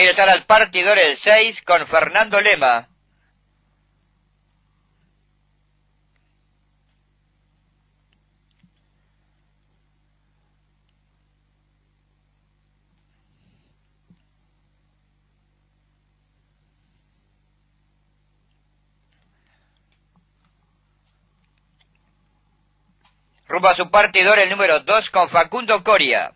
ingresar al partidor el 6 con Fernando Lema. Rumbo a su partidor el número 2 con Facundo Coria.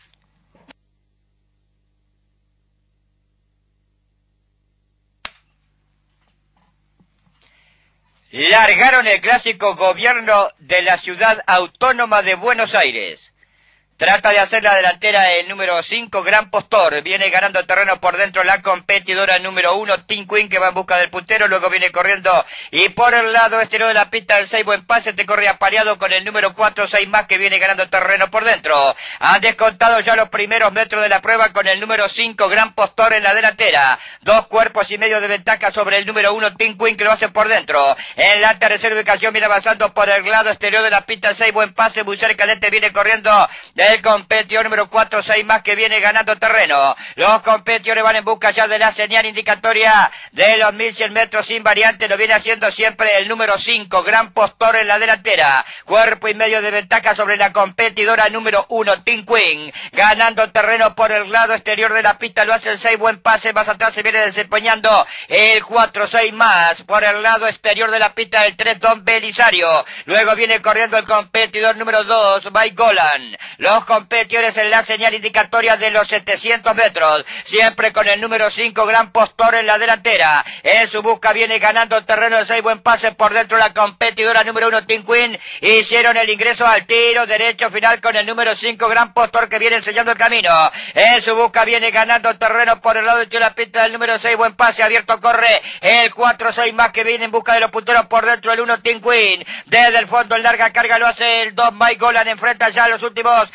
Largaron el clásico Gobierno de la Ciudad Autónoma de Buenos Aires. Trata de hacer la delantera el número 5, Gran Postor. Viene ganando terreno por dentro la competidora número 1, Team Queen, que va en busca del puntero. Luego viene corriendo y por el lado exterior de la pista el 6, Buen Pase, te corre apaleado con el número 4, 6 más, que viene ganando terreno por dentro. Han descontado ya los primeros metros de la prueba con el número 5, Gran Postor en la delantera. 2 cuerpos y medio de ventaja sobre el número 1, Team Queen, que lo hace por dentro. En la tercera ubicación viene avanzando por el lado exterior de la pista el 6, Buen Pase, muy cerca de este viene corriendo el competidor número 4, 6 más, que viene ganando terreno. Los competidores van en busca ya de la señal indicatoria de los 1100 metros sin variante. Lo viene haciendo siempre el número 5, Gran Postor en la delantera. Cuerpo y medio de ventaja sobre la competidora número 1, Team Queen. Ganando terreno por el lado exterior de la pista lo hace el 6, Buen Pase. Más atrás se viene desempeñando el 4, 6 más. Por el lado exterior de la pista el 3, Don Belisario. Luego viene corriendo el competidor número 2, Mike Golan. Los competidores en la señal indicatoria de los 700 metros, siempre con el número 5, Gran Postor en la delantera. En su busca viene ganando terreno el 6, Buen Pase, por dentro la competidora número 1, Team Queen. Hicieron el ingreso al tiro derecho final con el número 5, Gran Postor, que viene enseñando el camino. En su busca viene ganando terreno por el lado de la pista del número 6, Buen Pase, abierto corre el 4, 6 más, que viene en busca de los punteros por dentro el 1, Team Queen. Desde el fondo en larga carga lo hace el 2, Mike Golan, enfrenta ya los últimos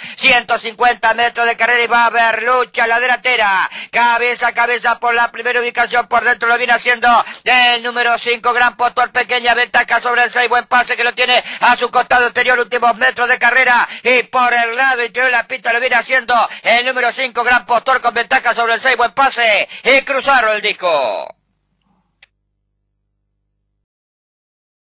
150 metros de carrera y va a haber lucha la delantera. Cabeza a cabeza por la primera ubicación, por dentro lo viene haciendo el número 5, Gran Postor, pequeña ventaja sobre el 6, Buen Pase, que lo tiene a su costado anterior, últimos metros de carrera, y por el lado interior de la pista lo viene haciendo el número 5, Gran Postor, con ventaja sobre el 6, Buen Pase, y cruzaron el disco.